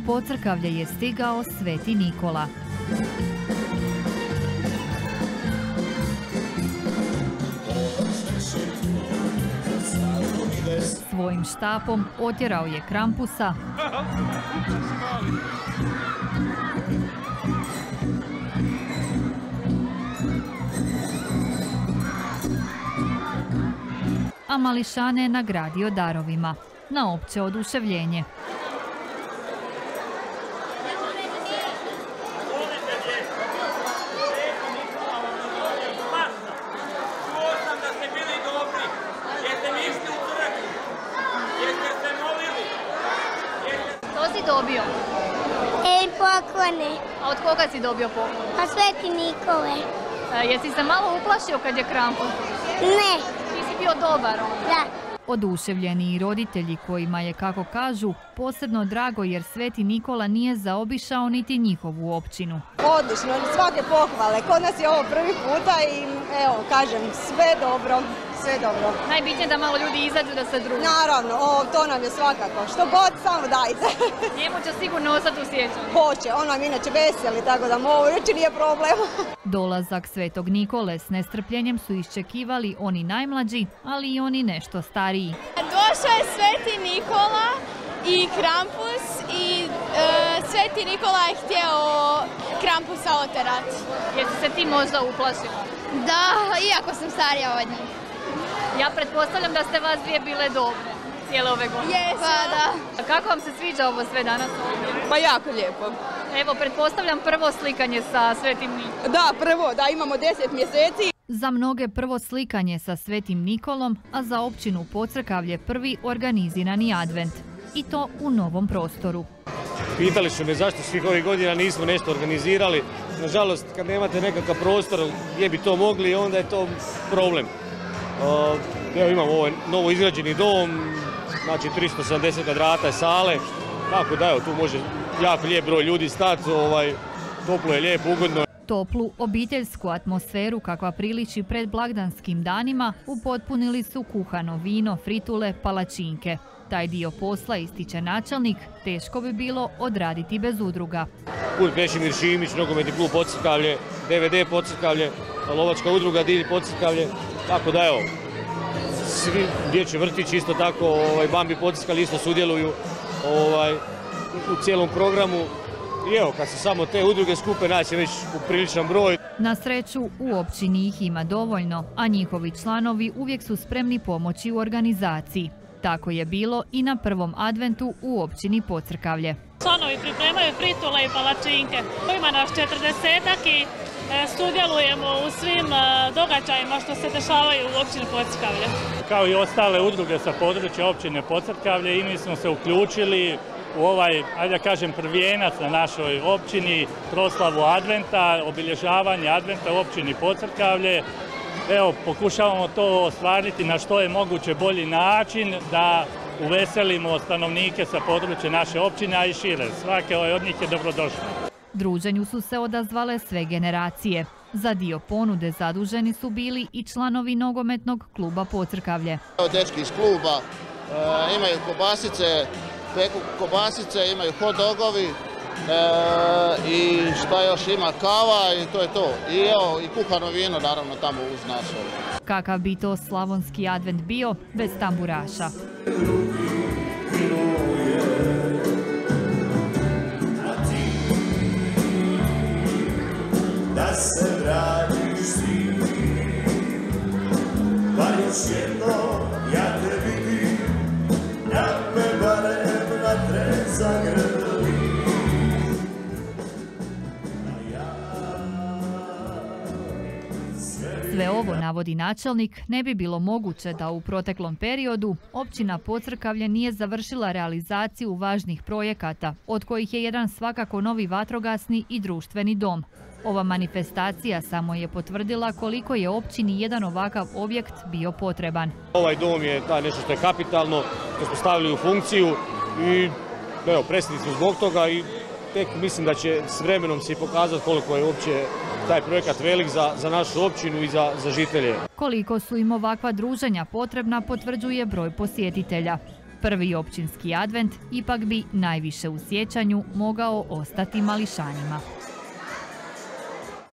Pocrkavlje je stigao Sveti Nikola. Svojim štapom otjerao je Krampusa, a mališane je nagradio darovima na opće oduševljenje. Što si dobio? Poklone. A od koga si dobio poklon? Pa Sveti Nikole. Jesi se malo uplašio kad je Krampus? Ne. Ti si bio dobar onda? Da. Oduševljeni i roditelji kojima je, kako kažu, posebno drago jer Sveti Nikola nije zaobišao niti njihovu općinu. Odlično, svake pohvale. Kod nas je ovo prvi puta i evo, kažem, sve dobro. Sve dobro. Najbitnije da malo ljudi izađu da se druže. Naravno, to nam je svakako. Što god, samo dajte. Njemu će sigurno ostati u sjećanju. Hoće, on nam inače veseli, tako da mu ovo reći nije problem. Dolazak Svetog Nikole s nestrpljenjem su iščekivali oni najmlađi, ali i oni nešto stariji. Došao je Sveti Nikola i Krampus i Sveti Nikola je htio Krampusa oterati. Jesi se ti možda uplašila? Da, iako sam starija od njih. Ja pretpostavljam da ste vas dvije bile dobre cijele ove godine. Jesu. Pa da. Kako vam se sviđa ovo sve danas ovdje? Pa jako lijepo. Evo, pretpostavljam prvo slikanje sa Svetim Nikolom. Da, prvo, da, imamo 10 mjeseci. Za mnoge prvo slikanje sa Svetim Nikolom, a za općinu Pocrkavlje prvi organizirani advent. I to u novom prostoru. Pitali su me zašto svih ovih godina nismo nešto organizirali. Nažalost, kad nemate nekakav prostor gdje bi to mogli, onda je to problem. Evo imamo ovaj novo izgrađeni dom, znači 370 kvadrata sale, tako da evo tu može jako lijep broj ljudi stati, toplo je, lijepo, ugodno. Toplu obiteljsku atmosferu kakva priliči pred blagdanskim danima upotpunili su kuhano vino, fritule, palačinke. Taj dio posla, ističe načelnik, teško bi bilo odraditi bez udruga. Kud Krešimir Šimić, nogometni klub Pocrkavlje, DVD Pocrkavlje, lovačka udruga Dilj Pocrkavlje, tako da evo, svi dječji vrtići isto tako, Bambi Pocrkavlje isto sudjeluju u cijelom programu. I evo, kad se samo te udruge skupe, naći već u priličan broj. Na sreću, u općini ih ima dovoljno, a njihovi članovi uvijek su spremni pomoći u organizaciji. Tako je bilo i na prvom adventu u općini Pocrkavlje. Članovi pripremaju fritule i palačinke. Ima nas 40-ak i sudjelujemo u svim događajima što se dešavaju u općini Pocrkavlje. Kao i ostale udruge sa područja općine Pocrkavlje i mi smo se uključili u ovaj, ajde da kažem, prvijenac na našoj općini, proslavu adventa, obilježavanje adventa u općini Pocrkavlje. Evo, pokušavamo to ostvariti na što je moguće bolji način da uveselimo stanovnike sa područja naše općine, a i šire. Svake od njih je dobrodošla. Druženju su se odazvale sve generacije. Za dio ponude zaduženi su bili i članovi nogometnog kluba Pocrkavlje. Dečki iz kluba imaju kobasice, peku kobasice, imaju hot dogovi i šta još ima, kava i to je to. I evo, i kuhano vino naravno tamo uz nas. Kakav bi to slavonski advent bio bez tamburaša? Da se vratiš si, pa još jedno ja te vidim, da me barem na tren zagrli. Sve ovo, navodi načelnik, ne bi bilo moguće da u proteklom periodu općina Pocrkavlje nije završila realizaciju važnih projekata, od kojih je jedan svakako novi vatrogasni i društveni dom. Ova manifestacija samo je potvrdila koliko je općini jedan ovakav objekt bio potreban. Ovaj dom je nešto što je kapitalno, što smo stavili u funkciju i evo, presretni smo zbog toga i tek mislim da će s vremenom se pokazati koliko je uopće taj projekat velik za našu općinu i za žitelje. Koliko su im ovakva druženja potrebna potvrđuje broj posjetitelja. Prvi općinski advent ipak bi najviše u sjećanju mogao ostati mališanima.